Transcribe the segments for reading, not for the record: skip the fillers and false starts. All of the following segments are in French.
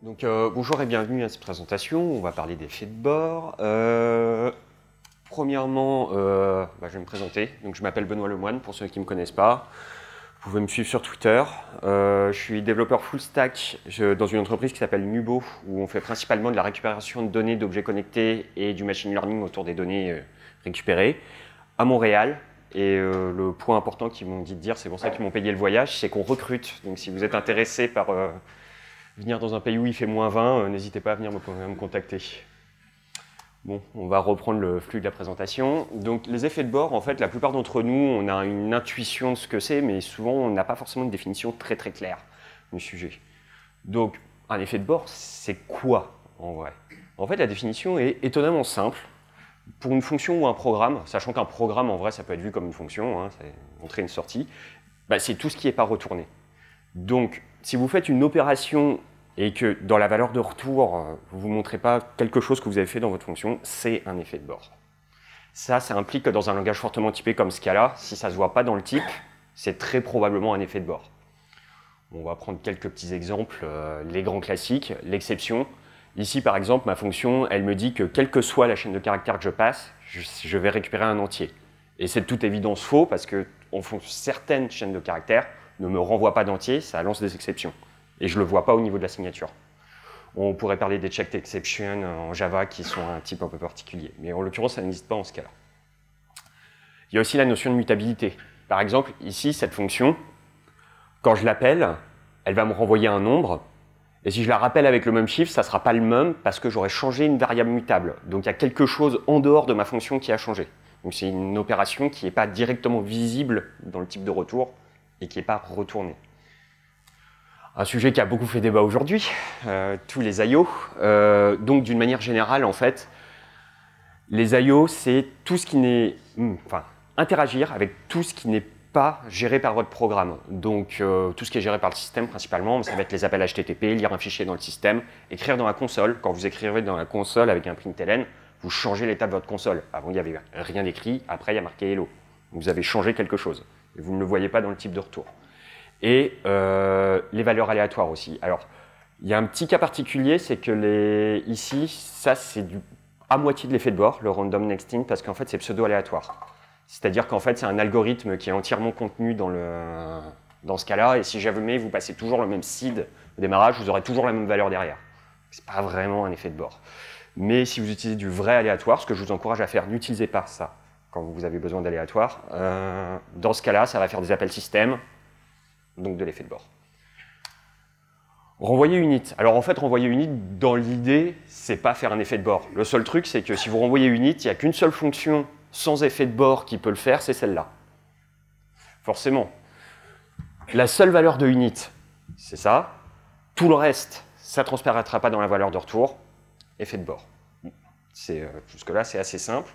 Bonjour et bienvenue à cette présentation. On va parler d'effets de bord. Premièrement, je vais me présenter. Donc, je m'appelle Benoît Lemoine, pour ceux qui ne me connaissent pas. Vous pouvez me suivre sur Twitter. Je suis développeur full stack dans une entreprise qui s'appelle Nubo, où on fait principalement de la récupération de données d'objets connectés et du machine learning autour des données récupérées à Montréal. Et le point important qu'ils m'ont dit de dire, c'est pour ça qu'ils m'ont payé le voyage, c'est qu'on recrute. Donc si vous êtes intéressé par venir dans un pays où il fait -20, n'hésitez pas à venir me contacter. Bon, on va reprendre le flux de la présentation. Donc les effets de bord, en fait, la plupart d'entre nous, on a une intuition de ce que c'est, mais souvent on n'a pas forcément une définition très claire du sujet. Donc un effet de bord, c'est quoi en vrai? En fait, la définition est étonnamment simple. Pour une fonction ou un programme, sachant qu'un programme, en vrai, ça peut être vu comme une fonction, hein, c'est entrée, une sortie, c'est tout ce qui n'est pas retourné. Donc, si vous faites une opération et que dans la valeur de retour, vous ne montrez pas quelque chose que vous avez fait dans votre fonction, c'est un effet de bord. Ça implique que dans un langage fortement typé comme Scala, si ça ne se voit pas dans le type, c'est très probablement un effet de bord. On va prendre quelques petits exemples, les grands classiques, l'exception. Ici, par exemple, ma fonction, elle me dit que quelle que soit la chaîne de caractères que je passe, je vais récupérer un entier. Et c'est de toute évidence faux, parce que certaines chaînes de caractères ne me renvoient pas d'entier, ça lance des exceptions. Et je ne le vois pas au niveau de la signature. On pourrait parler des checked exceptions en Java, qui sont un type un peu particulier. Mais en l'occurrence, ça n'existe pas en ce cas-là. Il y a aussi la notion de mutabilité. Par exemple, ici, cette fonction, quand je l'appelle, elle va me renvoyer un nombre. Et si je la rappelle avec le même chiffre, ça ne sera pas le même parce que j'aurai changé une variable mutable. Donc il y a quelque chose en dehors de ma fonction qui a changé. Donc c'est une opération qui n'est pas directement visible dans le type de retour et qui n'est pas retournée. Un sujet qui a beaucoup fait débat aujourd'hui, tous les I/O. Donc d'une manière générale, en fait, les I/O, c'est tout ce qui n'est... interagir avec tout ce qui n'est pas géré par votre programme. Donc tout ce qui est géré par le système principalement, ça va être les appels HTTP, lire un fichier dans le système, écrire dans la console. Quand vous écrivez dans la console avec un println, vous changez l'état de votre console. Avant, il n'y avait rien d'écrit, après, il y a marqué hello. Vous avez changé quelque chose. Et vous ne le voyez pas dans le type de retour. Et les valeurs aléatoires aussi. Alors, il y a un petit cas particulier, c'est que ici, ça c'est à moitié de l'effet de bord, le random next in, parce qu'en fait, c'est pseudo-aléatoire. C'est-à-dire qu'en fait, c'est un algorithme qui est entièrement contenu dans ce cas-là, et si jamais vous passez toujours le même seed au démarrage, vous aurez toujours la même valeur derrière. Ce n'est pas vraiment un effet de bord. Mais si vous utilisez du vrai aléatoire, ce que je vous encourage à faire, n'utilisez pas ça quand vous avez besoin d'aléatoire. Dans ce cas-là, ça va faire des appels système, donc de l'effet de bord. Renvoyer unit. Alors en fait, renvoyer unit, dans l'idée, c'est pas faire un effet de bord. Le seul truc, c'est que si vous renvoyez unit, il n'y a qu'une seule fonction sans effet de bord qui peut le faire, c'est celle-là. Forcément. La seule valeur de unit, c'est ça. Tout le reste, ça ne transparaîtra pas dans la valeur de retour. Effet de bord. Jusque-là, c'est assez simple.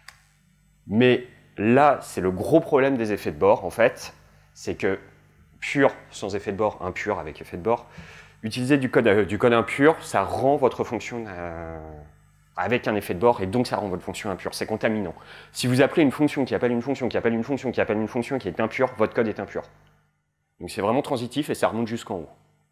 Mais là, c'est le gros problème des effets de bord, en fait. C'est que pur sans effet de bord, impur avec effet de bord, utiliser du code impur, ça rend votre fonction avec un effet de bord, et donc ça rend votre fonction impure. C'est contaminant. Si vous appelez une fonction qui appelle une fonction, qui appelle une fonction, qui appelle une fonction qui est impure, votre code est impur. Donc c'est vraiment transitif et ça remonte jusqu'en haut.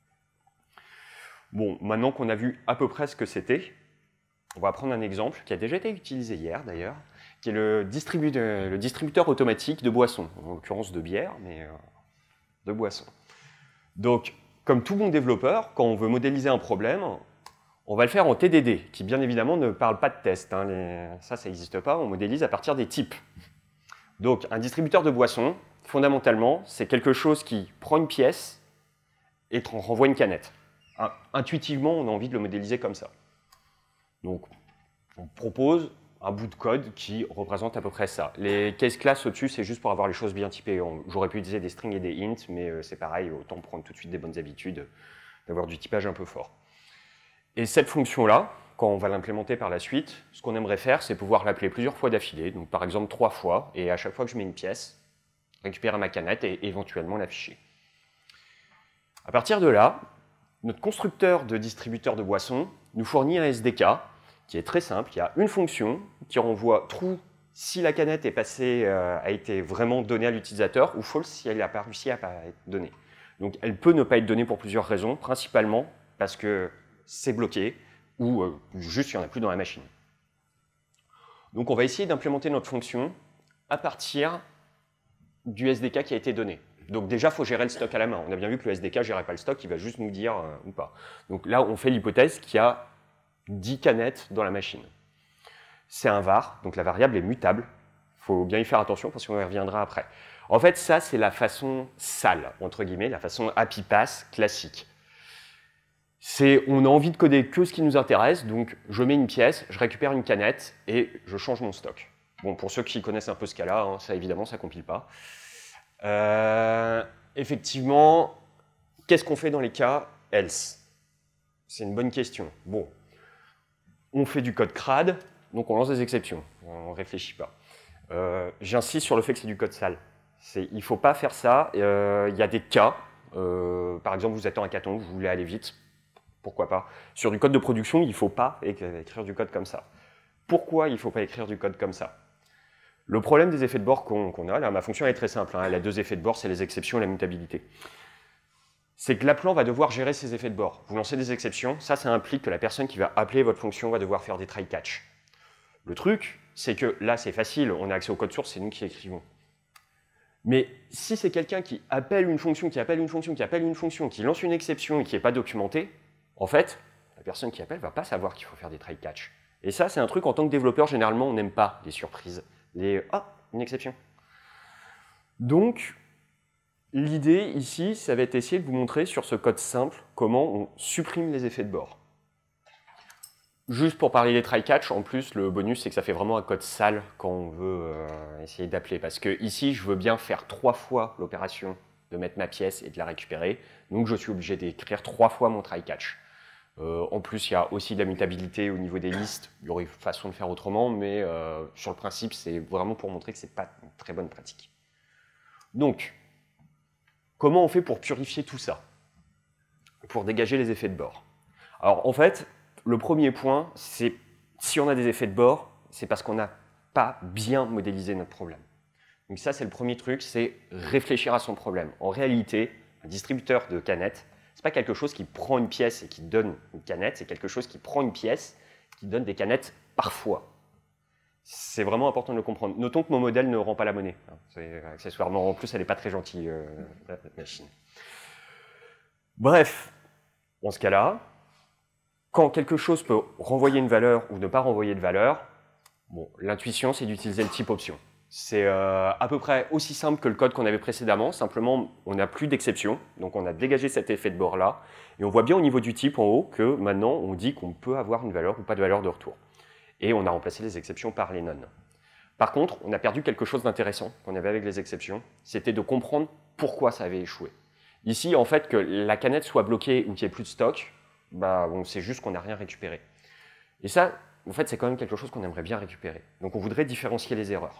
Bon, maintenant qu'on a vu à peu près ce que c'était, on va prendre un exemple qui a déjà été utilisé hier d'ailleurs, qui est le distributeur automatique de boissons, en l'occurrence de bière, mais de boissons. Donc, comme tout bon développeur, quand on veut modéliser un problème, on va le faire en TDD, qui bien évidemment ne parle pas de test. Ça n'existe pas, on modélise à partir des types. Donc un distributeur de boissons, fondamentalement, c'est quelque chose qui prend une pièce et renvoie une canette. Intuitivement, on a envie de le modéliser comme ça. Donc on propose un bout de code qui représente à peu près ça. Les case classes au-dessus, c'est juste pour avoir les choses bien typées. J'aurais pu utiliser des strings et des ints, mais c'est pareil, autant prendre tout de suite des bonnes habitudes, d'avoir du typage un peu fort. Et cette fonction-là, quand on va l'implémenter par la suite, ce qu'on aimerait faire, c'est pouvoir l'appeler plusieurs fois d'affilée, donc par exemple 3 fois, et à chaque fois que je mets une pièce, récupérer ma canette et éventuellement l'afficher. À partir de là, notre constructeur de distributeur de boissons nous fournit un SDK qui est très simple. Il y a une fonction qui renvoie true si la canette est passée, a été vraiment donnée à l'utilisateur, ou false si elle n'a pas réussi à être donnée. Donc elle peut ne pas être donnée pour plusieurs raisons, principalement parce que c'est bloqué, ou juste il n'y en a plus dans la machine. Donc on va essayer d'implémenter notre fonction à partir du SDK qui a été donné. Donc déjà, il faut gérer le stock à la main. On a bien vu que le SDK ne gérait pas le stock, il va juste nous dire ou pas. Donc là, on fait l'hypothèse qu'il y a 10 canettes dans la machine. C'est un var, donc la variable est mutable. Il faut bien y faire attention parce qu'on y reviendra après. En fait, ça, c'est la façon sale, entre guillemets, la façon happy pass classique. On a envie de coder que ce qui nous intéresse, donc je mets une pièce, je récupère une canette et je change mon stock. Bon, pour ceux qui connaissent un peu ce cas-là, hein, ça évidemment, ça ne compile pas. Effectivement, qu'est-ce qu'on fait dans les cas else? C'est une bonne question. Bon, on fait du code crade, donc on lance des exceptions, on ne réfléchit pas. J'insiste sur le fait que c'est du code sale. Il ne faut pas faire ça, il y a des cas, par exemple vous êtes en hackathon, vous voulez aller vite, pourquoi pas. Sur du code de production, il ne faut pas écrire du code comme ça. Pourquoi il ne faut pas écrire du code comme ça? Le problème des effets de bord qu'on a, là, ma fonction est très simple, hein, elle a deux effets de bord, c'est les exceptions et la mutabilité. C'est que l'appelant va devoir gérer ces effets de bord. Vous lancez des exceptions, ça implique que la personne qui va appeler votre fonction va devoir faire des try-catch. Le truc, c'est que là, c'est facile, on a accès au code source, c'est nous qui écrivons. Mais si c'est quelqu'un qui appelle une fonction, qui appelle une fonction, qui appelle une fonction, qui lance une exception et qui n'est pas documentée, en fait, la personne qui appelle ne va pas savoir qu'il faut faire des try-catch. Et ça, c'est un truc, en tant que développeur, généralement, on n'aime pas les surprises. Une exception. Donc, l'idée ici, ça va être essayer de vous montrer sur ce code simple comment on supprime les effets de bord. Juste pour parler des try-catch, en plus, le bonus, c'est que ça fait vraiment un code sale quand on veut essayer d'appeler. Parce que ici, je veux bien faire 3 fois l'opération de mettre ma pièce et de la récupérer. Donc, je suis obligé d'écrire 3 fois mon try-catch. En plus, il y a aussi de la mutabilité au niveau des listes. Il y aurait une façon de faire autrement, mais sur le principe, c'est vraiment pour montrer que ce n'est pas une très bonne pratique. Donc, comment on fait pour purifier tout ça? Pour dégager les effets de bord? Alors, en fait, le premier point, c'est si on a des effets de bord, c'est parce qu'on n'a pas bien modélisé notre problème. Donc ça, c'est le premier truc, c'est réfléchir à son problème. En réalité, un distributeur de canettes, ce n'est pas quelque chose qui prend une pièce et qui donne une canette, c'est quelque chose qui prend une pièce qui donne des canettes parfois. C'est vraiment important de le comprendre. Notons que mon modèle ne rend pas la monnaie. Accessoirement, en plus, elle n'est pas très gentille, la machine. Bref, dans ce cas-là, quand quelque chose peut renvoyer une valeur ou ne pas renvoyer de valeur, bon, l'intuition, c'est d'utiliser le type option. C'est à peu près aussi simple que le code qu'on avait précédemment, simplement on n'a plus d'exception, donc on a dégagé cet effet de bord-là, et on voit bien au niveau du type en haut que maintenant on dit qu'on peut avoir une valeur ou pas de valeur de retour. Et on a remplacé les exceptions par les none. Par contre, on a perdu quelque chose d'intéressant qu'on avait avec les exceptions, c'était de comprendre pourquoi ça avait échoué. Ici, en fait, que la canette soit bloquée ou qu'il n'y ait plus de stock, bah, on sait juste qu'on n'a rien récupéré. Et ça, en fait, c'est quand même quelque chose qu'on aimerait bien récupérer. Donc on voudrait différencier les erreurs.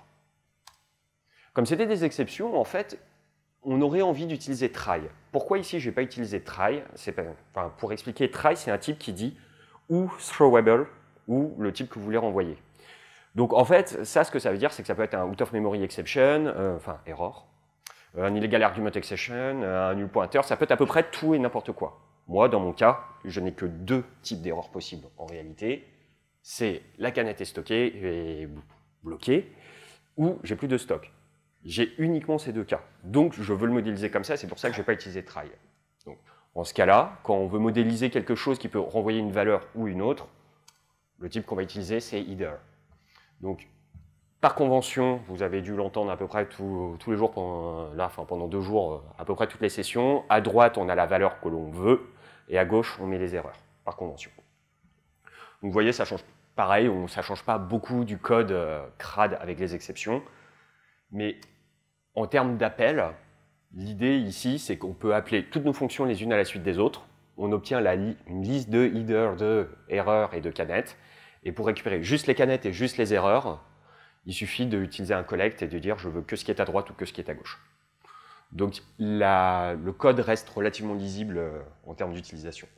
Comme c'était des exceptions, en fait, on aurait envie d'utiliser try. Pourquoi ici, je n'ai pas utilisé try? Pour expliquer, try, c'est un type qui dit ou throwable, ou le type que vous voulez renvoyer. Donc en fait, ça, ce que ça veut dire, c'est que ça peut être un out of memory exception, error, un illegal argument exception, un null pointer, ça peut être à peu près tout et n'importe quoi. Moi, dans mon cas, je n'ai que 2 types d'erreurs possibles en réalité. C'est la canette est stockée et bloquée, ou j'ai plus de stock. J'ai uniquement ces 2 cas. Donc, je veux le modéliser comme ça, c'est pour ça que je n'ai pas utilisé try. Donc, en ce cas-là, quand on veut modéliser quelque chose qui peut renvoyer une valeur ou une autre, le type qu'on va utiliser, c'est either. Donc, par convention, vous avez dû l'entendre à peu près tous les jours, pendant 2 jours, à peu près toutes les sessions. À droite, on a la valeur que l'on veut, et à gauche, on met les erreurs, par convention. Donc, vous voyez, ça change pareil, ça ne change pas beaucoup du code crade avec les exceptions, mais en termes d'appel, l'idée ici, c'est qu'on peut appeler toutes nos fonctions les unes à la suite des autres. On obtient une liste de either, de erreurs et de canettes. Et pour récupérer juste les canettes et juste les erreurs, il suffit d'utiliser un collect et de dire je veux que ce qui est à droite ou que ce qui est à gauche. Donc le code reste relativement lisible en termes d'utilisation.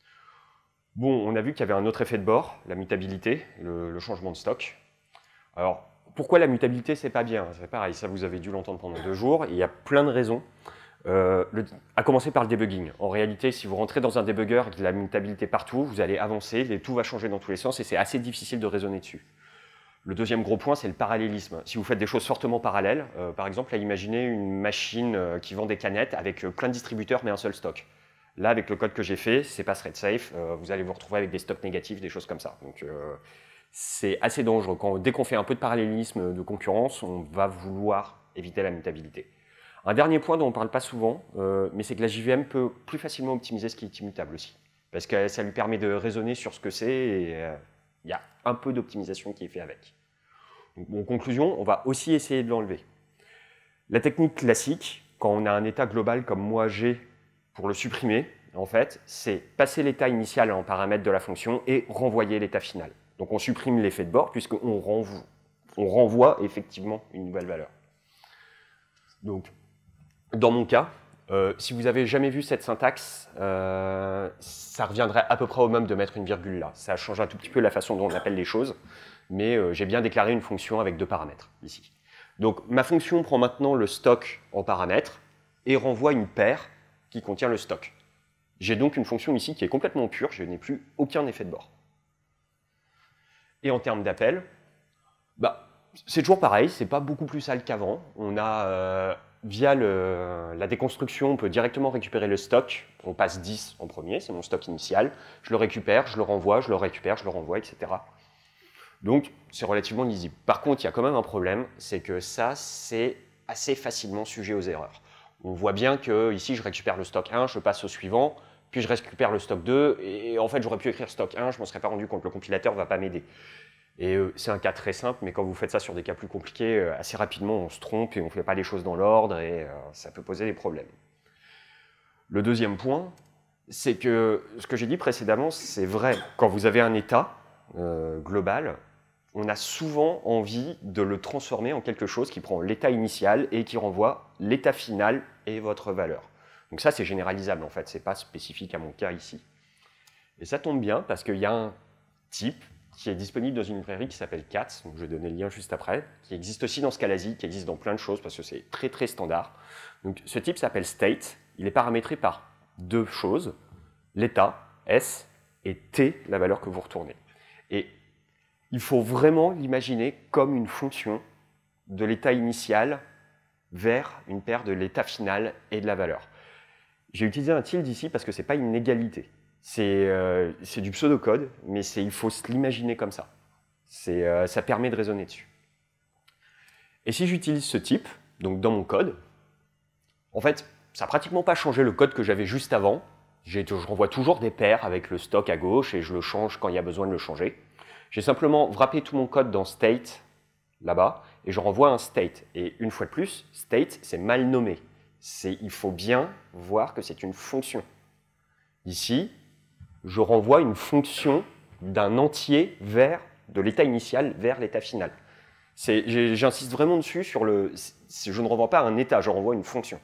Bon, on a vu qu'il y avait un autre effet de bord, la mutabilité, le changement de stock. Alors, pourquoi la mutabilité, c'est pas bien? C'est pareil, ça vous avez dû l'entendre pendant 2 jours, et il y a plein de raisons. à commencer par le debugging. En réalité, si vous rentrez dans un debugger avec de la mutabilité partout, vous allez avancer, et tout va changer dans tous les sens, et c'est assez difficile de raisonner dessus. Le deuxième gros point, c'est le parallélisme. Si vous faites des choses fortement parallèles, par exemple, imaginez une machine qui vend des canettes avec plein de distributeurs mais un seul stock. Là, avec le code que j'ai fait, c'est pas thread safe, vous allez vous retrouver avec des stocks négatifs, des choses comme ça. Donc, c'est assez dangereux. Dès qu'on fait un peu de parallélisme, de concurrence, on va vouloir éviter la mutabilité. Un dernier point dont on ne parle pas souvent, mais c'est que la JVM peut plus facilement optimiser ce qui est immutable aussi. Parce que ça lui permet de raisonner sur ce que c'est et il y a un peu d'optimisation qui est fait avec. Donc, en conclusion, on va aussi essayer de l'enlever. La technique classique, quand on a un état global comme moi j'ai, pour le supprimer, en fait, c'est passer l'état initial en paramètre de la fonction et renvoyer l'état final. Donc on supprime l'effet de bord puisqu'on renvoie effectivement une nouvelle valeur. Donc, dans mon cas, si vous n'avez jamais vu cette syntaxe, ça reviendrait à peu près au même de mettre une virgule là. Ça change un tout petit peu la façon dont on appelle les choses, mais j'ai bien déclaré une fonction avec 2 paramètres ici. Donc ma fonction prend maintenant le stock en paramètres et renvoie une paire qui contient le stock. J'ai donc une fonction ici qui est complètement pure, je n'ai plus aucun effet de bord. Et en termes d'appel, c'est toujours pareil, c'est pas beaucoup plus sale qu'avant. On a, via la déconstruction, on peut directement récupérer le stock. On passe 10 en premier, c'est mon stock initial. Je le récupère, je le renvoie, je le récupère, je le renvoie, etc. Donc, c'est relativement lisible. Par contre, il y a quand même un problème, c'est que ça, c'est assez facilement sujet aux erreurs. On voit bien que ici, je récupère le stock 1, je passe au suivant, puis je récupère le stock 2, et en fait, j'aurais pu écrire stock 1, je ne m'en serais pas rendu compte, le compilateur ne va pas m'aider. Et c'est un cas très simple, mais quand vous faites ça sur des cas plus compliqués, assez rapidement, on se trompe et on ne fait pas les choses dans l'ordre, et ça peut poser des problèmes. Le deuxième point, c'est que ce que j'ai dit précédemment, c'est vrai. Quand vous avez un état global, on a souvent envie de le transformer en quelque chose qui prend l'état initial et qui renvoie l'état final et votre valeur. Donc ça, c'est généralisable en fait, ce n'est pas spécifique à mon cas ici. Et ça tombe bien parce qu'il y a un type qui est disponible dans une librairie qui s'appelle Cats, donc je vais donner le lien juste après, qui existe aussi dans Scalasi, qui existe dans plein de choses parce que c'est très très standard. Donc ce type s'appelle state, il est paramétré par 2 choses, l'état, S, et T, la valeur que vous retournez. Et il faut vraiment l'imaginer comme une fonction de l'état initial vers une paire de l'état final et de la valeur. J'ai utilisé un tilde ici parce que ce n'est pas une égalité. C'est du pseudocode, mais il faut se l'imaginer comme ça. Ça permet de raisonner dessus. Et si j'utilise ce type, donc dans mon code, en fait, ça n'a pratiquement pas changé le code que j'avais juste avant. Je renvoie toujours des paires avec le stock à gauche et je le change quand il y a besoin de le changer. J'ai simplement wrappé tout mon code dans state, là-bas, et je renvoie un state. Et une fois de plus, state, c'est mal nommé. Il faut bien voir que c'est une fonction. Ici, je renvoie une fonction d'un entier de l'état initial vers l'état final. J'insiste vraiment dessus sur je ne renvoie pas un état, je renvoie une fonction.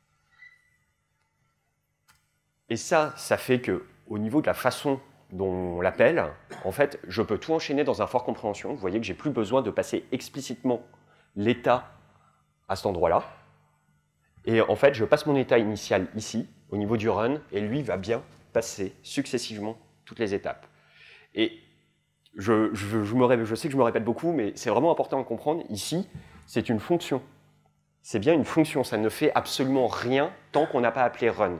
Et ça fait qu'au niveau de la façon dont on l'appelle, en fait, je peux tout enchaîner dans un for compréhension. Vous voyez que je n'ai plus besoin de passer explicitement l'état à cet endroit-là. Et en fait, je passe mon état initial ici, au niveau du run, et lui va bien passer successivement toutes les étapes. Et je sais que je me répète beaucoup, mais c'est vraiment important de comprendre. Ici, c'est une fonction. C'est bien une fonction, ça ne fait absolument rien tant qu'on n'a pas appelé run.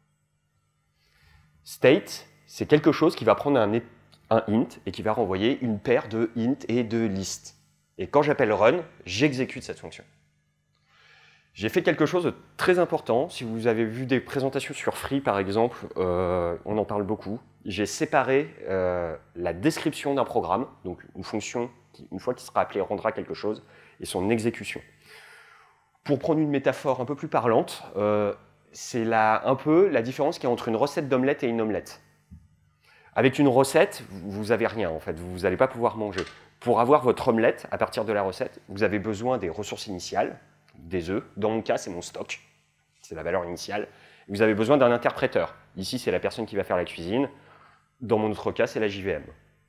State, c'est quelque chose qui va prendre un int et qui va renvoyer une paire de int et de list. Et quand j'appelle run, j'exécute cette fonction. J'ai fait quelque chose de très important. Si vous avez vu des présentations sur Free, par exemple, on en parle beaucoup. J'ai séparé la description d'un programme, donc une fonction qui, une fois qu'il sera appelé, rendra quelque chose, et son exécution. Pour prendre une métaphore un peu plus parlante, c'est un peu la différence qu'il y a entre une recette d'omelette et une omelette. Avec une recette, vous n'avez rien en fait, vous n'allez pas pouvoir manger. Pour avoir votre omelette, à partir de la recette, vous avez besoin des ressources initiales, des œufs. Dans mon cas, c'est mon stock, c'est la valeur initiale. Vous avez besoin d'un interpréteur. Ici, c'est la personne qui va faire la cuisine. Dans mon autre cas, c'est la JVM.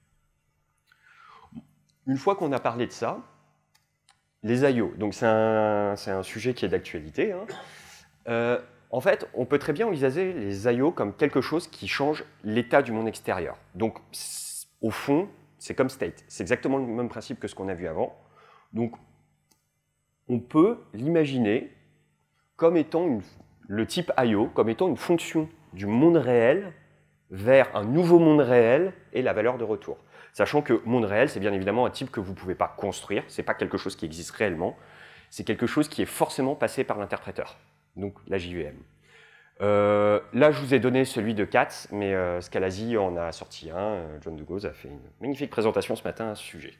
Une fois qu'on a parlé de ça, les IO, donc c'est un sujet qui est d'actualité. Hein. En fait, on peut très bien envisager les I/O comme quelque chose qui change l'état du monde extérieur. Donc, au fond, c'est comme state. C'est exactement le même principe que ce qu'on a vu avant. Donc, on peut l'imaginer comme étant le type I/O, comme étant une fonction du monde réel vers un nouveau monde réel et la valeur de retour. Sachant que monde réel, c'est bien évidemment un type que vous ne pouvez pas construire, ce n'est pas quelque chose qui existe réellement, c'est quelque chose qui est forcément passé par l'interpréteur, donc la JVM. Là, je vous ai donné celui de Katz, mais Scalasi en a sorti un. John Dugose a fait une magnifique présentation ce matin à ce sujet.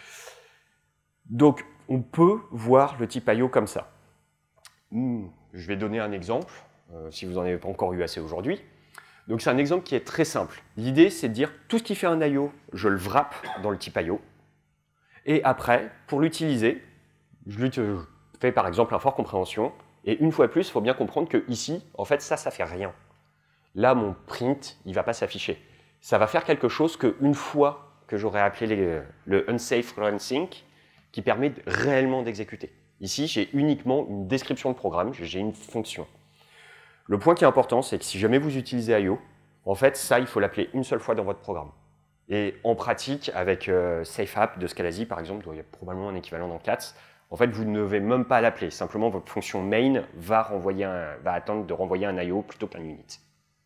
Donc, on peut voir le type I/O comme ça. Je vais donner un exemple, si vous n'en avez pas encore eu assez aujourd'hui. Donc, c'est un exemple qui est très simple. L'idée, c'est de dire tout ce qui fait un I/O, je le wrap dans le type I/O. Et après, pour l'utiliser, je fais par exemple un for compréhension. Et une fois de plus, il faut bien comprendre que ici, en fait, ça fait rien. Là, mon print, il ne va pas s'afficher. Ça va faire quelque chose qu'une fois que j'aurai appelé le unsafe run sync, qui permet réellement d'exécuter. Ici, j'ai uniquement une description de programme, j'ai une fonction. Le point qui est important, c'est que si jamais vous utilisez I/O, en fait, ça, il faut l'appeler une seule fois dans votre programme. Et en pratique, avec SafeApp de Scalasi, par exemple, il y a probablement un équivalent dans Katz, en fait, vous ne devez même pas l'appeler. Simplement, votre fonction main va attendre de renvoyer un I/O plutôt qu'un unit.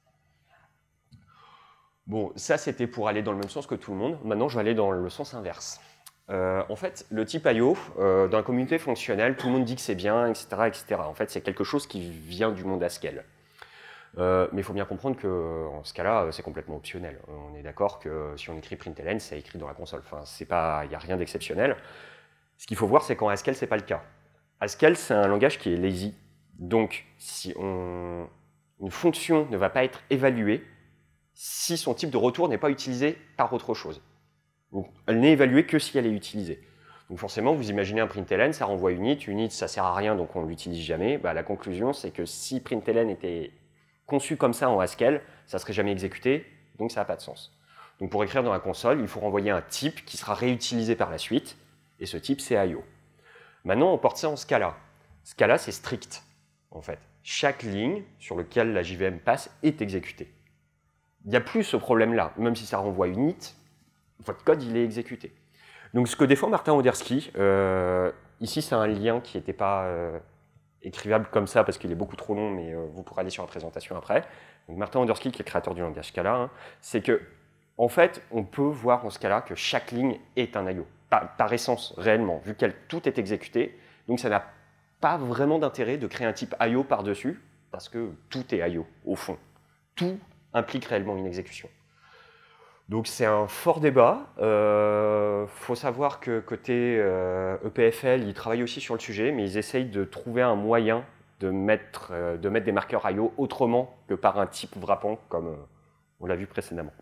Bon, ça, c'était pour aller dans le même sens que tout le monde. Maintenant, je vais aller dans le sens inverse. En fait, le type I/O, dans la communauté fonctionnelle, tout le monde dit que c'est bien, etc., etc. En fait, c'est quelque chose qui vient du monde Haskell. Mais il faut bien comprendre qu'en ce cas-là, c'est complètement optionnel. On est d'accord que si on écrit println, c'est écrit dans la console. Enfin, il n'y a rien d'exceptionnel. Ce qu'il faut voir, c'est qu'en Haskell, ce n'est pas le cas. Haskell, c'est un langage qui est lazy. Donc, si une fonction ne va pas être évaluée si son type de retour n'est pas utilisé par autre chose. Donc, elle n'est évaluée que si elle est utilisée. Donc forcément, vous imaginez un println, ça renvoie unit, unit ça ne sert à rien, donc on ne l'utilise jamais. Bah, la conclusion, c'est que si println était conçu comme ça en Haskell, ça ne serait jamais exécuté, donc ça n'a pas de sens. Donc pour écrire dans la console, il faut renvoyer un type qui sera réutilisé par la suite, et ce type, c'est I/O. Maintenant, on porte ça en Scala. Scala, c'est strict, en fait. Chaque ligne sur laquelle la JVM passe est exécutée. Il n'y a plus ce problème-là. Même si ça renvoie unit, votre code, il est exécuté. Donc, ce que défend Martin Odersky, ici, c'est un lien qui n'était pas écrivable comme ça, parce qu'il est beaucoup trop long, mais vous pourrez aller sur la présentation après. Donc, Martin Odersky, qui est le créateur du langage Scala, c'est que, en fait, on peut voir en Scala que chaque ligne est un I/O. Par essence, réellement, vu que tout est exécuté. Donc, ça n'a pas vraiment d'intérêt de créer un type I/O par-dessus, parce que tout est I/O, au fond. Tout implique réellement une exécution. Donc, c'est un fort débat. Faut savoir que côté EPFL, ils travaillent aussi sur le sujet, mais ils essayent de trouver un moyen de mettre des marqueurs I/O autrement que par un type wrappant, comme on l'a vu précédemment.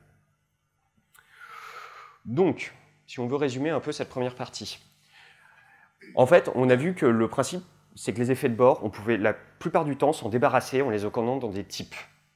Donc, si on veut résumer un peu cette première partie. En fait, on a vu que le principe, c'est que les effets de bord, on pouvait la plupart du temps s'en débarrasser en les occupant dans des types.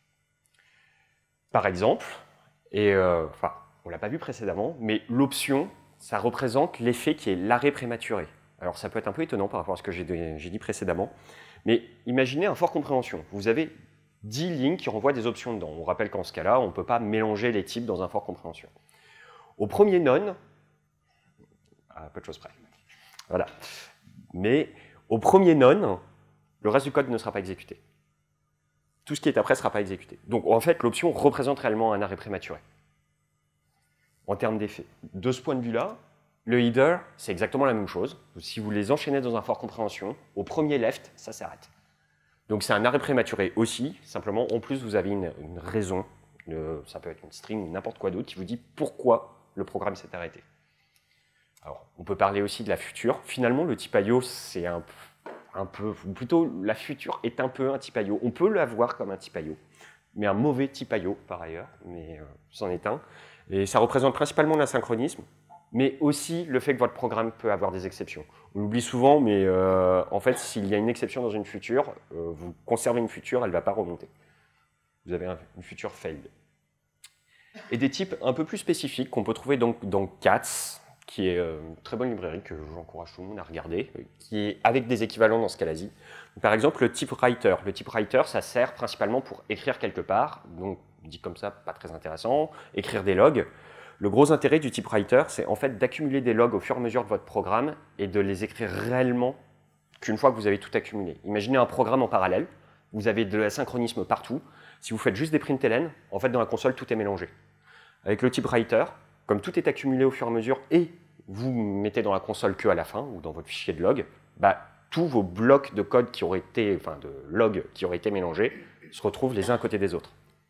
Par exemple, enfin, on ne l'a pas vu précédemment, mais l'option, ça représente l'effet qui est l'arrêt prématuré. Alors, ça peut être un peu étonnant par rapport à ce que j'ai dit précédemment, mais imaginez un for compréhension. Vous avez 10 lignes qui renvoient des options dedans. On rappelle qu'en ce cas-là, on ne peut pas mélanger les types dans un for compréhension. Au premier non, à peu de choses près. Voilà. Mais au premier non, le reste du code ne sera pas exécuté. Tout ce qui est après ne sera pas exécuté. Donc en fait, l'option représente réellement un arrêt prématuré en termes d'effet. De ce point de vue-là, le header, c'est exactement la même chose. Si vous les enchaînez dans un for compréhension, au premier left, ça s'arrête. Donc c'est un arrêt prématuré aussi. Simplement, en plus, vous avez une raison. Ça peut être une string ou n'importe quoi d'autre qui vous dit pourquoi le programme s'est arrêté. Alors, on peut parler aussi de la future. Finalement, le type I/O, c'est un peu, ou plutôt la future est un peu un type I/O. On peut l'avoir comme un type I/O, mais un mauvais type I/O par ailleurs, mais c'en est un. Et ça représente principalement l'asynchronisme, mais aussi le fait que votre programme peut avoir des exceptions. On l'oublie souvent, mais en fait, s'il y a une exception dans une future, vous conservez une future, elle ne va pas remonter. Vous avez une future failed. Et des types un peu plus spécifiques qu'on peut trouver donc dans Katz. qui est une très bonne librairie que j'encourage tout le monde à regarder, qui est avec des équivalents dans Scalasi. Par exemple, le typewriter. Le typewriter, ça sert principalement pour écrire quelque part, donc dit comme ça, pas très intéressant, écrire des logs. Le gros intérêt du typewriter, c'est en fait d'accumuler des logs au fur et à mesure de votre programme et de les écrire réellement qu'une fois que vous avez tout accumulé. Imaginez un programme en parallèle, vous avez de l'asynchronisme partout. Si vous faites juste des println, en fait dans la console tout est mélangé. Avec le typewriter, comme tout est accumulé au fur et à mesure et vous mettez dans la console que à la fin ou dans votre fichier de log, bah, tous vos blocs de code qui auraient été, enfin de logs qui auraient été mélangés se retrouvent les uns à côté des autres.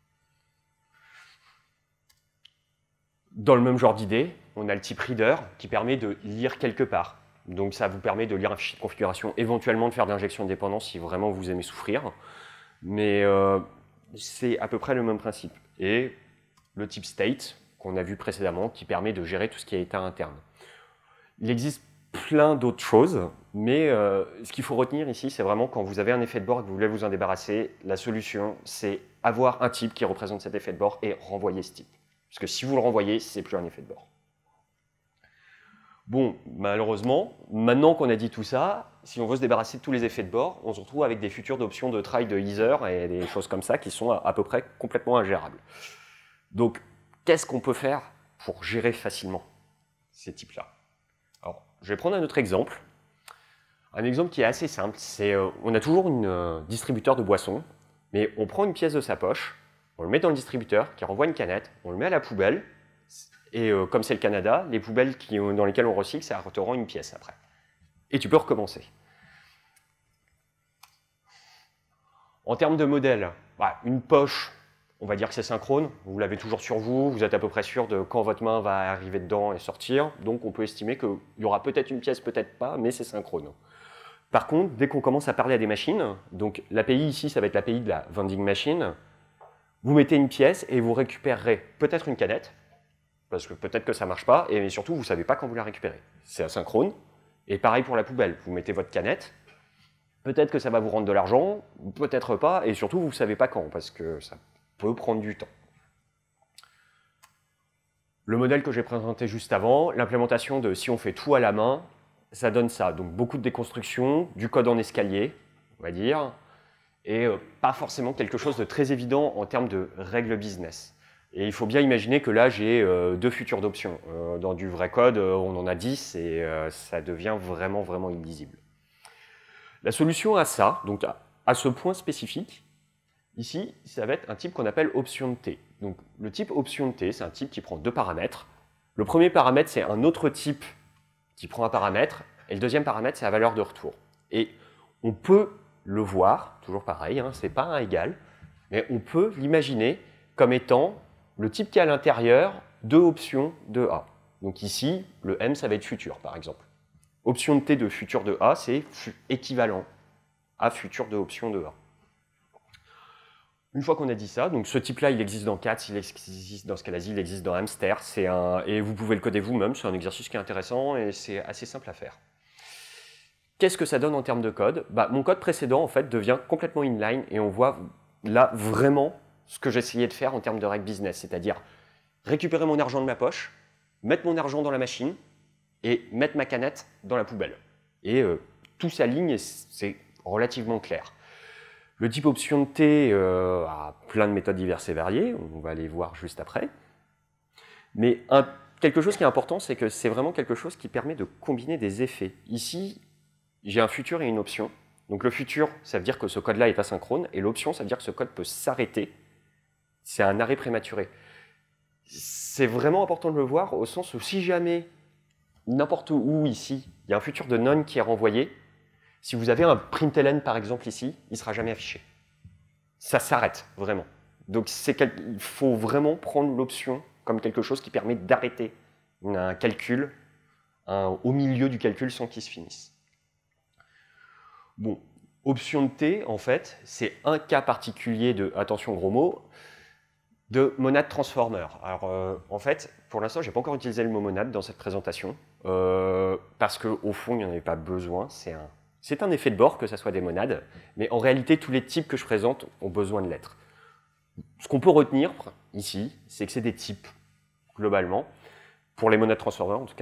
Dans le même genre d'idée, on a le type reader qui permet de lire quelque part. Donc ça vous permet de lire un fichier de configuration, éventuellement de faire de l'injection de dépendance si vraiment vous aimez souffrir. Mais c'est à peu près le même principe. Et le type state, qu'on a vu précédemment, qui permet de gérer tout ce qui est état interne. Il existe plein d'autres choses, mais ce qu'il faut retenir ici, c'est vraiment quand vous avez un effet de bord et que vous voulez vous en débarrasser, la solution, c'est avoir un type qui représente cet effet de bord et renvoyer ce type. Parce que si vous le renvoyez, c'est plus un effet de bord. Bon, malheureusement, maintenant qu'on a dit tout ça, si on veut se débarrasser de tous les effets de bord, on se retrouve avec des futures d'options de try de Ether et des choses comme ça qui sont à peu près complètement ingérables. Donc, qu'est-ce qu'on peut faire pour gérer facilement ces types-là? Alors, je vais prendre un autre exemple. Un exemple qui est assez simple, c'est on a toujours un distributeur de boissons, mais on prend une pièce de sa poche, on le met dans le distributeur qui renvoie une canette, on le met à la poubelle, et comme c'est le Canada, les poubelles dans lesquelles on recycle, ça te rend une pièce après. Et tu peux recommencer. En termes de modèle, bah, une poche, on va dire que c'est synchrone, vous l'avez toujours sur vous, vous êtes à peu près sûr de quand votre main va arriver dedans et sortir, donc on peut estimer qu'il y aura peut-être une pièce, peut-être pas, mais c'est synchrone. Par contre, dès qu'on commence à parler à des machines, donc l'API ici, ça va être l'API de la vending machine, vous mettez une pièce et vous récupérerez peut-être une canette, parce que peut-être que ça ne marche pas, et surtout, vous ne savez pas quand vous la récupérez. C'est asynchrone. Et pareil pour la poubelle, vous mettez votre canette, peut-être que ça va vous rendre de l'argent, peut-être pas, et surtout, vous ne savez pas quand, parce que ça peut prendre du temps. Le modèle que j'ai présenté juste avant, l'implémentation de si on fait tout à la main, ça donne ça. Donc beaucoup de déconstruction, du code en escalier, on va dire, et pas forcément quelque chose de très évident en termes de règles business. Et il faut bien imaginer que là, j'ai deux futures d'options. Dans du vrai code, on en a 10 et ça devient vraiment, vraiment illisible. La solution à ça, donc à ce point spécifique, ici, ça va être un type qu'on appelle option de T. Donc le type option de T, c'est un type qui prend deux paramètres. Le premier paramètre, c'est un autre type qui prend un paramètre, et le deuxième paramètre, c'est la valeur de retour. Et on peut le voir, toujours pareil, hein, c'est pas un égal, mais on peut l'imaginer comme étant le type qui est à l'intérieur de option de A. Donc ici, le M, ça va être futur, par exemple. Option de T de futur de A, c'est équivalent à futur de option de A. Une fois qu'on a dit ça, donc ce type-là, il existe dans Cats, il existe dans Scalasi, il existe dans Hamster, et vous pouvez le coder vous-même, c'est un exercice qui est intéressant et c'est assez simple à faire. Qu'est-ce que ça donne en termes de code? Bah, mon code précédent, en fait, devient complètement inline et on voit là vraiment ce que j'essayais de faire en termes de règles business, c'est-à-dire récupérer mon argent de ma poche, mettre mon argent dans la machine et mettre ma canette dans la poubelle. Et tout s'aligne et c'est relativement clair. Le type option de T a plein de méthodes diverses et variées, on va les voir juste après. Mais quelque chose qui est important, c'est que c'est vraiment quelque chose qui permet de combiner des effets. Ici, j'ai un futur et une option. Donc le futur, ça veut dire que ce code-là est asynchrone, et l'option, ça veut dire que ce code peut s'arrêter. C'est un arrêt prématuré. C'est vraiment important de le voir au sens où si jamais, n'importe où ici, il y a un futur de none qui est renvoyé, si vous avez un println par exemple ici, il ne sera jamais affiché. Ça s'arrête vraiment. Donc il faut vraiment prendre l'option comme quelque chose qui permet d'arrêter un calcul au milieu du calcul sans qu'il se finisse. Bon, option de T, en fait, c'est un cas particulier de, attention gros mots, de monade transformer. Alors, en fait, pour l'instant, je n'ai pas encore utilisé le mot monade dans cette présentation, parce qu'au fond, il n'y en avait pas besoin. C'est un effet de bord que ça soit des monades, mais en réalité, tous les types que je présente ont besoin de l'être. Ce qu'on peut retenir ici, c'est que c'est des types, globalement, pour les monades transformers en tout cas,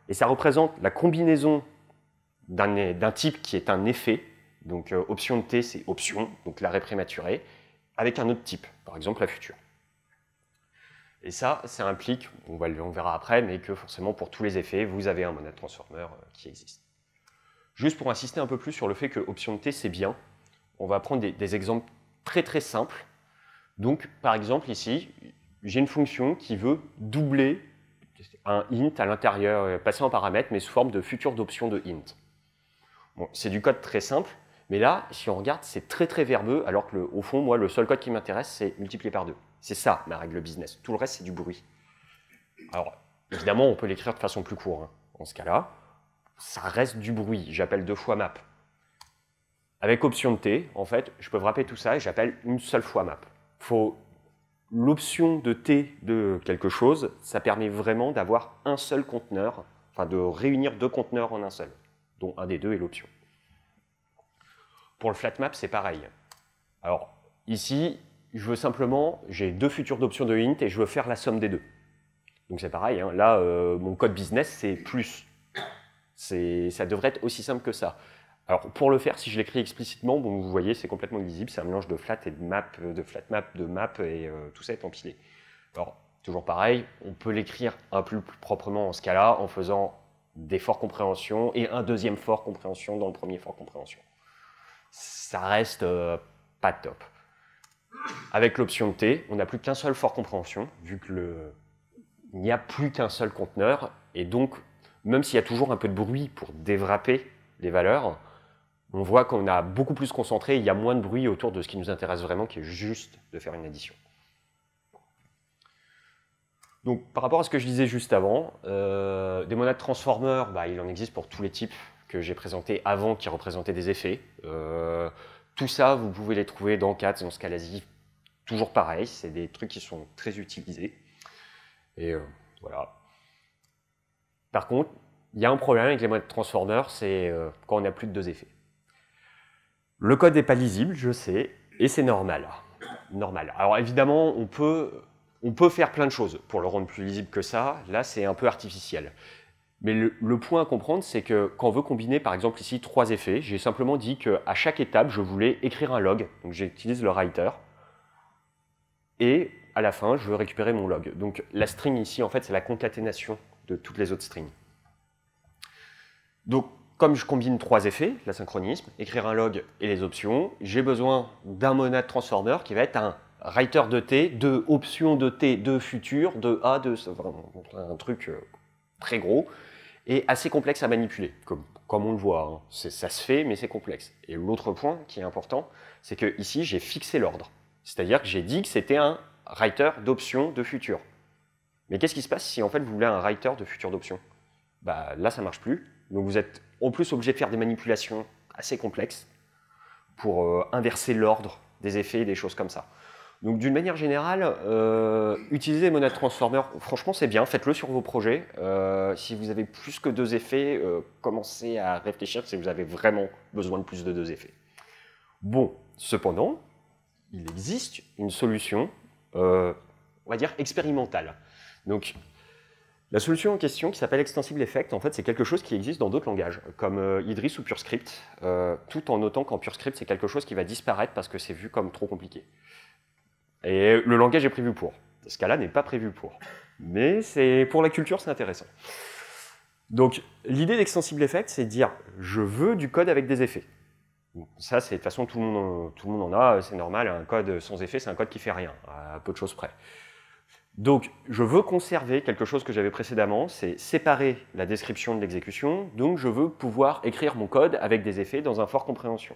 Et ça représente la combinaison d'un type qui est un effet, donc option de t, c'est option, donc l'arrêt prématuré, avec un autre type, par exemple la future. Et ça implique, on verra après, mais que forcément pour tous les effets, vous avez un monad transformer qui existe. Juste pour insister un peu plus sur le fait que option de t c'est bien, on va prendre des exemples très très simples. Donc par exemple ici, j'ai une fonction qui veut doubler un int à l'intérieur, passer en paramètre, mais sous forme de future d'option de int. Bon, c'est du code très simple, mais là, si on regarde, c'est très très verbeux, alors que au fond, moi, le seul code qui m'intéresse, c'est multiplier par 2. C'est ça, ma règle business. Tout le reste, c'est du bruit. Alors, évidemment, on peut l'écrire de façon plus courte. Hein. Dans ce cas-là, ça reste du bruit. J'appelle 2 fois map. Avec option de t, en fait, je peux wrapper tout ça et j'appelle une seule fois map. L'option de t de quelque chose, ça permet vraiment d'avoir un seul conteneur, enfin de réunir 2 conteneurs en un seul, dont un des deux est l'option. Pour le flatmap, c'est pareil. Alors, ici, je veux simplement, j'ai 2 futures d'options de int et je veux faire la somme des deux. Donc c'est pareil, hein. Là, mon code business, c'est plus. Ça devrait être aussi simple que ça. Alors, pour le faire, si je l'écris explicitement, bon, vous voyez, c'est complètement illisible, c'est un mélange de flat et de map, de flatmap, de map, et tout ça est empilé. Alors, toujours pareil, on peut l'écrire un peu plus proprement en ce cas-là, en faisant des forts compréhension et un deuxième fort compréhension dans le premier fort compréhension. Ça reste pas top. Avec l'option de t, on n'a plus qu'un seul fort compréhension, vu que il n'y a plus qu'un seul conteneur, et donc, même s'il y a toujours un peu de bruit pour déwrapper les valeurs, on voit qu'on a beaucoup plus concentré, il y a moins de bruit autour de ce qui nous intéresse vraiment, qui est juste de faire une addition. Donc, par rapport à ce que je disais juste avant, des monades transformers, il en existe pour tous les types que j'ai présentés avant, qui représentaient des effets. Tout ça, vous pouvez les trouver dans Cats, dans Scalasi, toujours pareil, c'est des trucs qui sont très utilisés. Et voilà. Par contre, il y a un problème avec les monades transformers, c'est quand on n'a plus de 2 effets. Le code n'est pas lisible, je sais, et c'est normal. Alors évidemment, on peut faire plein de choses pour le rendre plus lisible que ça. Là, c'est un peu artificiel. Mais le point à comprendre, c'est que quand on veut combiner, par exemple ici, 3 effets, j'ai simplement dit qu'à chaque étape, je voulais écrire un log. Donc j'utilise le writer. Et à la fin, je veux récupérer mon log. Donc la string ici, en fait, c'est la concaténation de toutes les autres strings. Donc, comme je combine 3 effets, l'asynchronisme, écrire un log et les options, j'ai besoin d'un monad transformer qui va être un writer de t, de option de t, de futur, de a, de un truc très gros et assez complexe à manipuler, comme on le voit. Hein. Ça se fait, mais c'est complexe. Et l'autre point qui est important, c'est que ici j'ai fixé l'ordre. C'est-à-dire que j'ai dit que c'était un writer d'option de futur. Mais qu'est-ce qui se passe si en fait vous voulez un writer de futur d'option? Là, ça ne marche plus. Donc vous êtes en plus obligé de faire des manipulations assez complexes pour inverser l'ordre des effets et des choses comme ça. Donc d'une manière générale, utiliser Monad Transformer, franchement c'est bien, faites-le sur vos projets. Si vous avez plus que 2 effets, commencez à réfléchir si vous avez vraiment besoin de plus de 2 effets. Bon, cependant, il existe une solution, on va dire expérimentale. Donc, la solution en question, qui s'appelle Extensible Effect, en fait, c'est quelque chose qui existe dans d'autres langages, comme Idris ou PureScript, tout en notant qu'en PureScript, c'est quelque chose qui va disparaître parce que c'est vu comme trop compliqué. Et le langage est prévu pour. Ce cas-là n'est pas prévu pour. Mais pour la culture, c'est intéressant. Donc, l'idée d'Extensible Effect, c'est de dire, je veux du code avec des effets. Ça, de toute façon, tout le monde en a, c'est normal, un code sans effet, c'est un code qui fait rien, à peu de choses près. Donc, je veux conserver quelque chose que j'avais précédemment, c'est séparer la description de l'exécution, donc je veux pouvoir écrire mon code avec des effets dans un fort compréhension.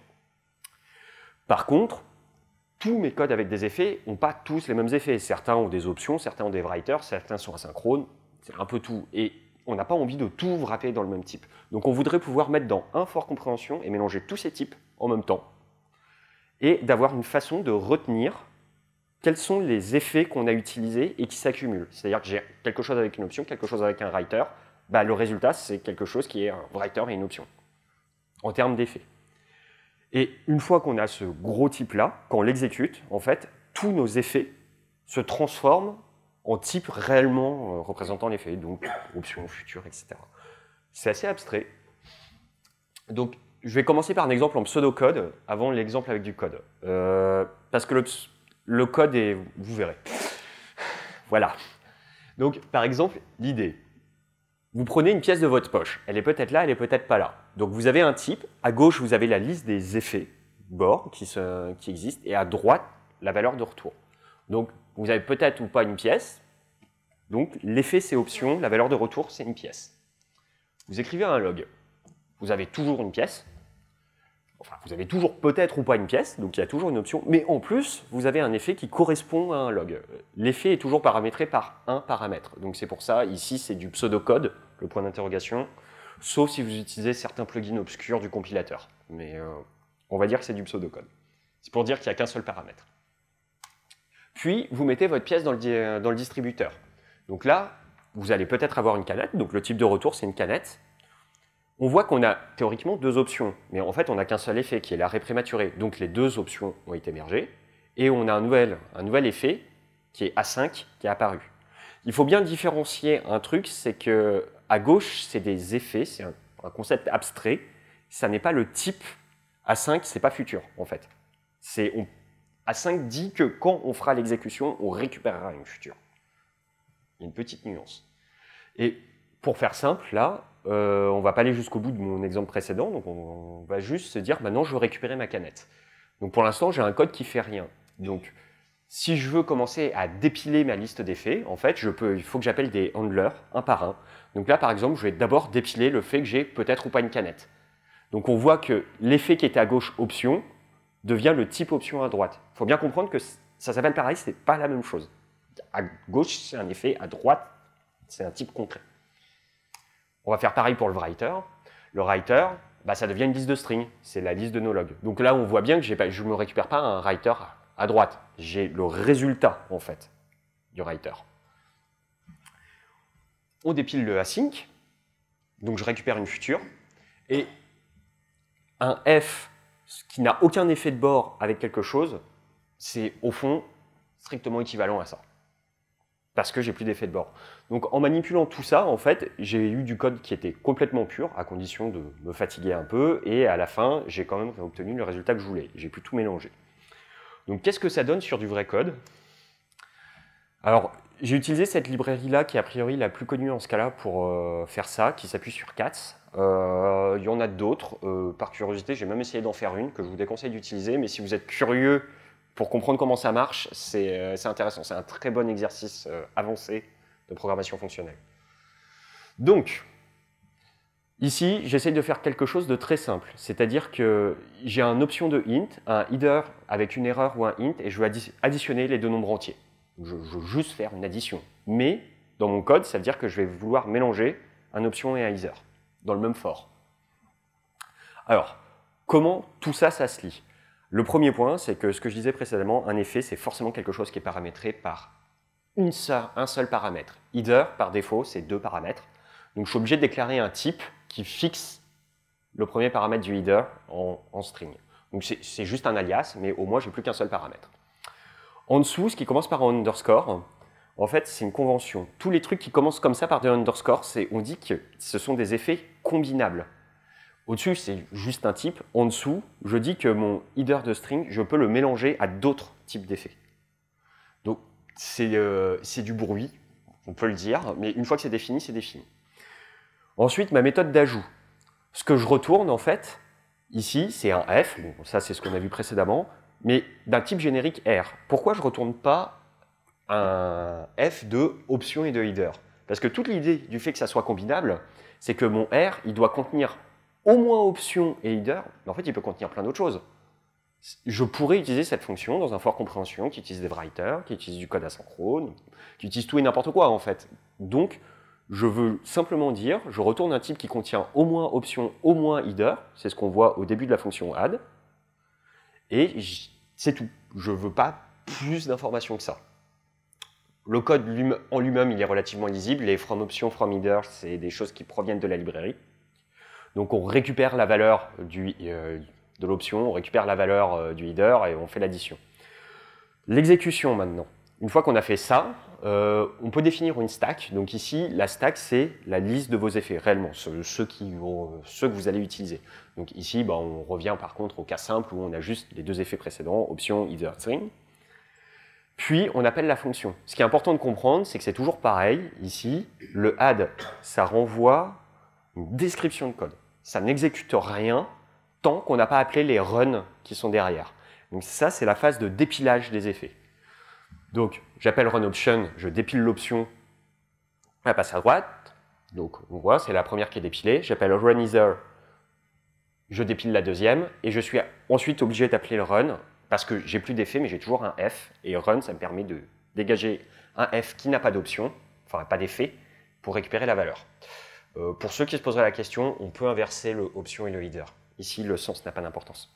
Par contre, tous mes codes avec des effets n'ont pas tous les mêmes effets. Certains ont des options, certains ont des writers, certains sont asynchrones, c'est un peu tout. Et on n'a pas envie de tout wrapper dans le même type. Donc on voudrait pouvoir mettre dans un fort compréhension et mélanger tous ces types en même temps, et d'avoir une façon de retenir quels sont les effets qu'on a utilisés et qui s'accumulent. C'est-à-dire que j'ai quelque chose avec une option, quelque chose avec un writer, le résultat, c'est quelque chose qui est un writer et une option, en termes d'effets. Et une fois qu'on a ce gros type-là, quand on l'exécute, en fait, tous nos effets se transforment en types réellement représentant l'effet, donc option, futur, etc. C'est assez abstrait. Donc, je vais commencer par un exemple en pseudocode avant l'exemple avec du code. Parce que le code est... Vous verrez. Voilà. Donc, par exemple, l'idée. Vous prenez une pièce de votre poche. Elle est peut-être là, elle est peut-être pas là. Donc, vous avez un type. À gauche, vous avez la liste des effets bord qui existent. Et à droite, la valeur de retour. Donc, vous avez peut-être ou pas une pièce. Donc, l'effet, c'est option. La valeur de retour, c'est une pièce. Vous écrivez un log. Vous avez toujours une pièce. Enfin, vous avez toujours peut-être ou pas une pièce, donc il y a toujours une option. Mais en plus, vous avez un effet qui correspond à un log. L'effet est toujours paramétré par un paramètre. Donc c'est pour ça, ici, c'est du pseudocode, le point d'interrogation, sauf si vous utilisez certains plugins obscurs du compilateur. Mais on va dire que c'est du pseudocode. C'est pour dire qu'il n'y a qu'un seul paramètre. Puis, vous mettez votre pièce dans le distributeur. Donc là, vous allez peut-être avoir une canette. Donc le type de retour, c'est une canette. On voit qu'on a théoriquement deux options, mais en fait, on n'a qu'un seul effet, qui est l'arrêt prématuré. Donc les deux options ont été mergées. Et on a un nouvel effet, qui est A5, qui est apparu. Il faut bien différencier un truc, c'est que à gauche, c'est des effets, c'est un concept abstrait. Ça n'est pas le type A5, c'est pas futur, en fait. A5 dit que quand on fera l'exécution, on récupérera une future. Il y a une petite nuance. Et pour faire simple, là, on ne va pas aller jusqu'au bout de mon exemple précédent, donc on va juste se dire, maintenant, je veux récupérer ma canette. Donc pour l'instant, j'ai un code qui ne fait rien. Donc, si je veux commencer à dépiler ma liste d'effets, en fait, il faut que j'appelle des handlers, un par un. Donc là, par exemple, je vais d'abord dépiler le fait que j'ai peut-être ou pas une canette. Donc on voit que l'effet qui était à gauche, option, devient le type option à droite. Il faut bien comprendre que ça s'appelle pareil, ce n'est pas la même chose. À gauche, c'est un effet, à droite, c'est un type concret. On va faire pareil pour le writer. Le writer, bah, ça devient une liste de string. C'est la liste de nos logs. Donc là, on voit bien que je ne me récupère pas un writer à droite. J'ai le résultat, en fait, du writer. On dépile le async. Donc je récupère une future. Et un f qui n'a aucun effet de bord avec quelque chose, c'est au fond strictement équivalent à ça. Parce que j'ai plus d'effet de bord. Donc en manipulant tout ça, en fait, j'ai eu du code qui était complètement pur, à condition de me fatiguer un peu, et à la fin, j'ai quand même obtenu le résultat que je voulais. J'ai pu tout mélanger. Donc qu'est-ce que ça donne sur du vrai code? Alors, j'ai utilisé cette librairie-là, qui est a priori la plus connue en ce cas-là, pour faire ça, qui s'appuie sur Cats. Il y en a d'autres. Par curiosité, j'ai même essayé d'en faire une, que je vous déconseille d'utiliser, mais si vous êtes curieux pour comprendre comment ça marche, c'est intéressant. C'est un très bon exercice avancé de programmation fonctionnelle. Donc, ici, j'essaye de faire quelque chose de très simple. C'est-à-dire que j'ai une option de int, un header avec une erreur ou un int, et je veux additionner les deux nombres entiers. Je veux juste faire une addition. Mais, dans mon code, ça veut dire que je vais vouloir mélanger un option et un header, dans le même for. Alors, comment tout ça, ça se lit? Le premier point, c'est que ce que je disais précédemment, un effet, c'est forcément quelque chose qui est paramétré par un seul paramètre. Header, par défaut, c'est 2 paramètres. Donc je suis obligé de déclarer un type qui fixe le premier paramètre du header en string. Donc c'est juste un alias, mais au moins, je n'ai plus qu'un seul paramètre. En dessous, ce qui commence par un underscore, en fait, c'est une convention. Tous les trucs qui commencent comme ça par des underscores, on dit que ce sont des effets combinables. Au-dessus, c'est juste un type. En dessous, je dis que mon header de string, je peux le mélanger à d'autres types d'effets. Donc, c'est du bruit, on peut le dire, mais une fois que c'est défini, c'est défini. Ensuite, ma méthode d'ajout. Ce que je retourne, en fait, ici, c'est un f, bon, ça c'est ce qu'on a vu précédemment, mais d'un type générique R. Pourquoi je ne retourne pas un f de option et de header? Parce que toute l'idée du fait que ça soit combinable, c'est que mon R, il doit contenir au moins option et header, mais en fait, il peut contenir plein d'autres choses. Je pourrais utiliser cette fonction dans un for compréhension qui utilise des writers, qui utilise du code asynchrone, qui utilise tout et n'importe quoi, en fait. Donc, je veux simplement dire, je retourne un type qui contient au moins option, au moins header, c'est ce qu'on voit au début de la fonction add, et c'est tout. Je ne veux pas plus d'informations que ça. Le code en lui-même, il est relativement lisible. Les from option, from header, c'est des choses qui proviennent de la librairie. Donc on récupère la valeur de l'option, on récupère la valeur du header et on fait l'addition. L'exécution maintenant. Une fois qu'on a fait ça, on peut définir une stack. Donc ici, la stack, c'est la liste de vos effets, réellement, ceux que vous allez utiliser. Donc ici, on revient par contre au cas simple où on a juste les deux effets précédents, option, either, string. Puis, on appelle la fonction. Ce qui est important de comprendre, c'est que c'est toujours pareil. Ici, le add, ça renvoie une description de code. Ça n'exécute rien tant qu'on n'a pas appelé les runs qui sont derrière. Donc ça, c'est la phase de dépilage des effets. Donc, j'appelle run option, je dépile l'option, elle passe à droite. Donc, on voit, c'est la première qui est dépilée. J'appelle run either, je dépile la deuxième, et je suis ensuite obligé d'appeler le run, parce que j'ai plus d'effet, mais j'ai toujours un F, et run, ça me permet de dégager un F qui n'a pas d'option, enfin pas d'effet, pour récupérer la valeur. Pour ceux qui se poseraient la question, on peut inverser le option et le header. Ici, le sens n'a pas d'importance.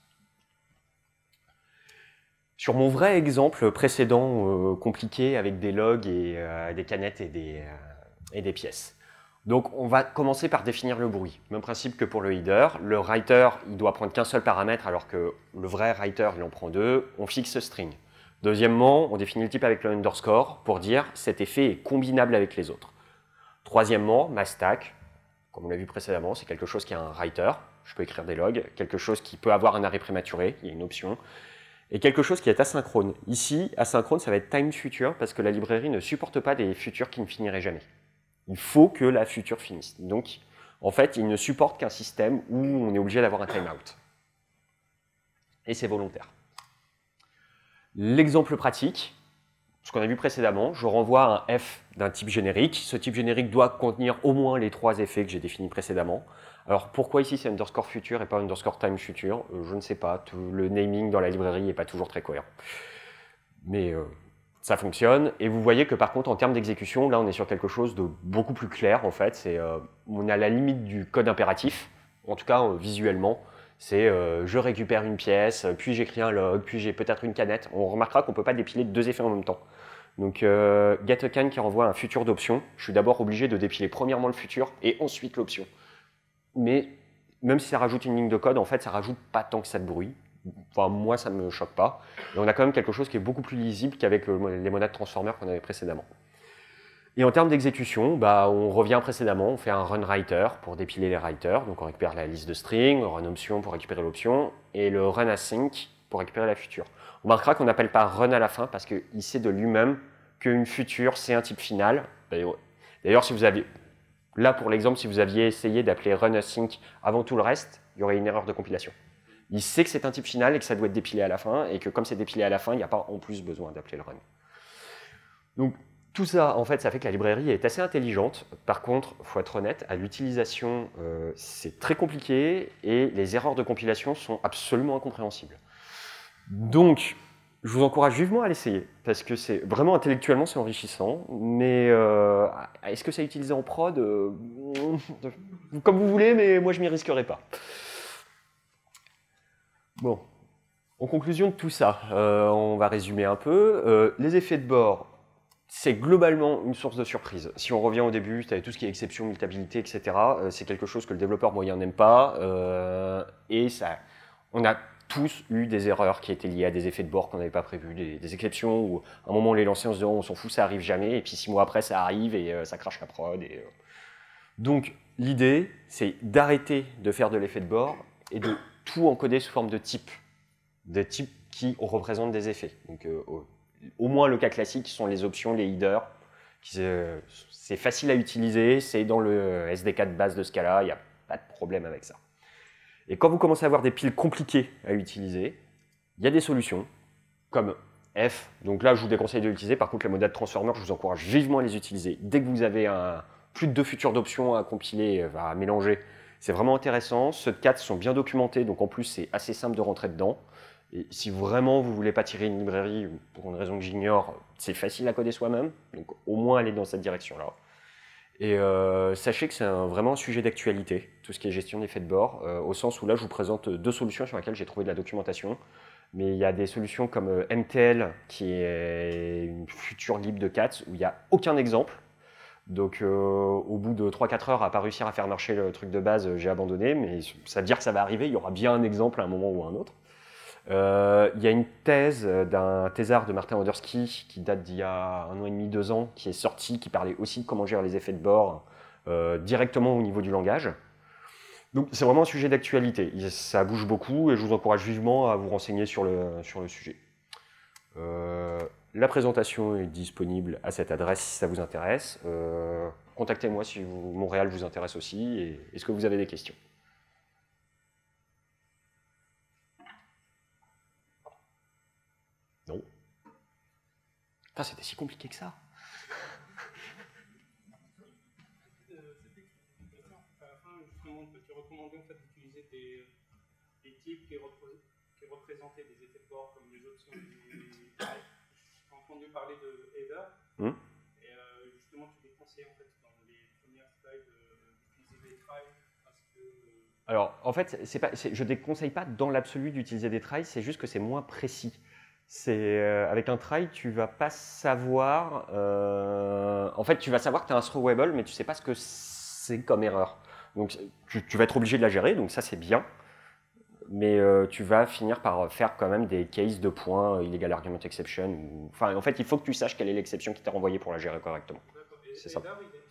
Sur mon vrai exemple précédent compliqué avec des logs et des canettes et des pièces. Donc on va commencer par définir le bruit. Même principe que pour le header. Le writer, il doit prendre qu'un seul paramètre alors que le vrai writer, il en prend deux. On fixe string. Deuxièmement, on définit le type avec le underscore pour dire cet effet est combinable avec les autres. Troisièmement, ma stack, comme on l'a vu précédemment, c'est quelque chose qui a un writer. Je peux écrire des logs. Quelque chose qui peut avoir un arrêt prématuré, il y a une option. Et quelque chose qui est asynchrone. Ici, asynchrone, ça va être time future parce que la librairie ne supporte pas des futures qui ne finiraient jamais. Il faut que la future finisse. Donc, en fait, il ne supporte qu'un système où on est obligé d'avoir un timeout. Et c'est volontaire. L'exemple pratique, ce qu'on a vu précédemment, je renvoie un F d'un type générique. Ce type générique doit contenir au moins les trois effets que j'ai définis précédemment. Alors pourquoi ici c'est underscore future et pas underscore time future, je ne sais pas. Le naming dans la librairie n'est pas toujours très cohérent. Mais ça fonctionne. Et vous voyez que par contre en termes d'exécution, là on est sur quelque chose de beaucoup plus clair en fait. On a la limite du code impératif, en tout cas visuellement. C'est je récupère une pièce, puis j'écris un log, puis j'ai peut-être une canette. On remarquera qu'on ne peut pas dépiler deux effets en même temps. Donc getACan qui renvoie un futur d'option, je suis d'abord obligé de dépiler premièrement le futur et ensuite l'option. Mais même si ça rajoute une ligne de code, en fait ça rajoute pas tant que ça de bruit. Enfin moi ça ne me choque pas. Et on a quand même quelque chose qui est beaucoup plus lisible qu'avec les monades transformer qu'on avait précédemment. Et en termes d'exécution, on revient précédemment, on fait un run writer pour dépiler les writers, donc on récupère la liste de string, run option pour récupérer l'option, et le run async pour récupérer la future. On remarquera qu'on n'appelle pas run à la fin parce qu'il sait de lui-même qu'une future c'est un type final. D'ailleurs, si vous aviez, là pour l'exemple, si vous aviez essayé d'appeler run async avant tout le reste, il y aurait une erreur de compilation. Il sait que c'est un type final et que ça doit être dépilé à la fin, et que comme c'est dépilé à la fin, il n'y a pas en plus besoin d'appeler le run. Donc, tout ça, en fait, ça fait que la librairie est assez intelligente. Par contre, il faut être honnête, à l'utilisation, c'est très compliqué et les erreurs de compilation sont absolument incompréhensibles. Donc, je vous encourage vivement à l'essayer parce que c'est vraiment intellectuellement, c'est enrichissant. Mais est-ce que ça est utilisé en prod comme vous voulez, mais moi, je m'y risquerai pas. Bon, en conclusion de tout ça, on va résumer un peu. Les effets de bord, c'est globalement une source de surprise. Si on revient au début, tu avais tout ce qui est exception, mutabilité, etc. C'est quelque chose que le développeur moyen n'aime pas. Et ça, on a tous eu des erreurs qui étaient liées à des effets de bord qu'on n'avait pas prévus, des exceptions où à un moment on les lançait en se disant on s'en fout, ça arrive jamais. Et puis 6 mois après, ça arrive et ça crache la prod. Donc l'idée, c'est d'arrêter de faire de l'effet de bord et de tout encoder sous forme de types. Des types qui représentent des effets. Donc, au moins le cas classique qui sont les options, les headers. C'est facile à utiliser, c'est dans le SDK de base de Scala, il n'y a pas de problème avec ça. Et quand vous commencez à avoir des piles compliquées à utiliser, il y a des solutions, comme F. Donc là, je vous déconseille de l'utiliser. Par contre, les monades transformer, je vous encourage vivement à les utiliser. Dès que vous avez plus de 2 futures d'options à compiler, à mélanger, c'est vraiment intéressant. Ceux de 4 sont bien documentés, donc en plus, c'est assez simple de rentrer dedans. Et si vraiment vous ne voulez pas tirer une librairie, pour une raison que j'ignore, c'est facile à coder soi-même, donc au moins aller dans cette direction-là. Et sachez que c'est vraiment un sujet d'actualité, tout ce qui est gestion d'effets de bord, au sens où là je vous présente 2 solutions sur lesquelles j'ai trouvé de la documentation. Mais il y a des solutions comme MTL, qui est une future lib de CATS, où il n'y a aucun exemple. Donc au bout de 3-4 heures à pas réussir à faire marcher le truc de base, j'ai abandonné, mais ça veut dire que ça va arriver, il y aura bien un exemple à un moment ou à un autre. Il y a une thèse d'un thésard de Martin Odersky qui date d'il y a 1 an et demi, 2 ans, qui est sortie, qui parlait aussi de comment gérer les effets de bord directement au niveau du langage. Donc c'est vraiment un sujet d'actualité. Ça bouge beaucoup et je vous encourage vivement à vous renseigner sur le sujet. La présentation est disponible à cette adresse si ça vous intéresse. Contactez-moi si Montréal vous intéresse aussi. Et est-ce que vous avez des questions? Non. Putain, c'était si compliqué que ça. Tu recommandais en fait d'utiliser des types qui représentaient des effets de bord comme les options du... J'ai entendu parler de header, et justement tu déconseilles en fait dans les premières slides d'utiliser des tries parce que... Alors en fait, je ne déconseille pas dans l'absolu d'utiliser des tries, c'est juste que c'est moins précis. Avec un try, tu vas pas savoir... en fait, tu vas savoir que tu as un throwable, mais tu sais pas ce que c'est comme erreur. Donc tu vas être obligé de la gérer, donc ça c'est bien. Mais tu vas finir par faire quand même des cases de points, illegal argument exception. Enfin, en fait, il faut que tu saches quelle est l'exception qui t'a renvoyée pour la gérer correctement. C'est ça.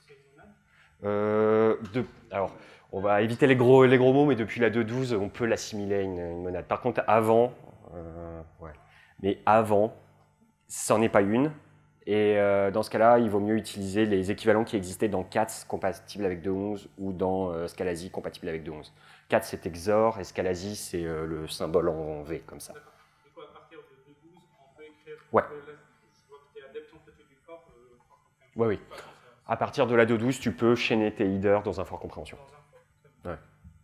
Alors, on va éviter les gros mots, mais depuis la 2.12, on peut l'assimiler à une monade. Par contre, avant, ouais. Mais avant, ça n'en est pas une. Et dans ce cas-là, il vaut mieux utiliser les équivalents qui existaient dans CATS compatible avec 2.11 ou dans Scalasi compatible avec 2.11. CATS c'est XOR et Scalasi c'est le symbole en V comme ça. D'accord. Du coup, à partir de 2.12, on peut écrire. Ouais. Je vois que tu es adepte en fait du fort. Ouais, oui. À partir de la 2.12, tu peux chaîner tes headers dans un fort compréhension. Ouais.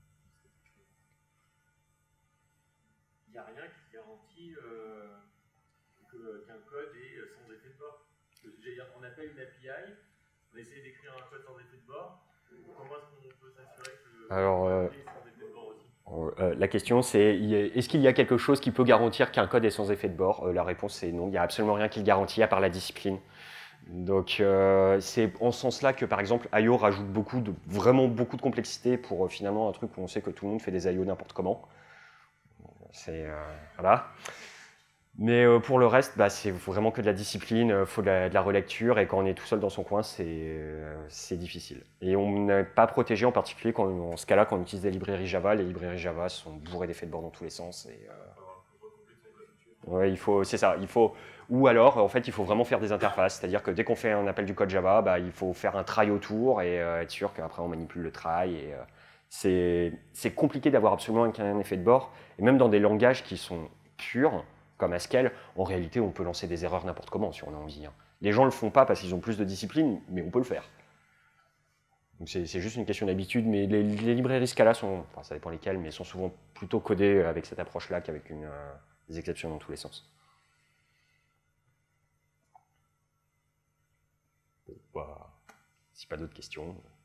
Il n'y a rien qui garantit qu'un code est sans effet de bord. On appelle une API, on essaie d'écrire un code sans effet de bord. Comment est-ce qu'on peut s'assurer que le code est sans effet de bord aussi? La question c'est, est-ce qu'il y a quelque chose qui peut garantir qu'un code est sans effet de bord? La réponse c'est non, il n'y a absolument rien qui le garantit à part la discipline. Donc c'est en ce sens-là que par exemple IO rajoute vraiment beaucoup de complexité pour finalement un truc où on sait que tout le monde fait des IO n'importe comment. Voilà. Mais pour le reste, c'est vraiment que de la discipline, il faut de la relecture, et quand on est tout seul dans son coin, c'est difficile. Et on n'est pas protégé en particulier en ce cas-là quand on utilise des librairies Java. Les librairies Java sont bourrées d'effets de bord dans tous les sens. Ouais, c'est ça. Ou alors, en fait, il faut vraiment faire des interfaces. C'est-à-dire que dès qu'on fait un appel du code Java, il faut faire un try autour et être sûr qu'après on manipule le try. Et c'est compliqué d'avoir absolument aucun effet de bord. Et même dans des langages qui sont purs, comme Haskell, en réalité, on peut lancer des erreurs n'importe comment si on a envie. Les gens ne le font pas parce qu'ils ont plus de discipline, mais on peut le faire. Donc c'est juste une question d'habitude, mais les librairies Scala sont, enfin ça dépend lesquelles, mais sont souvent plutôt codées avec cette approche-là qu'avec des exceptions dans tous les sens. Bon, si pas d'autres questions.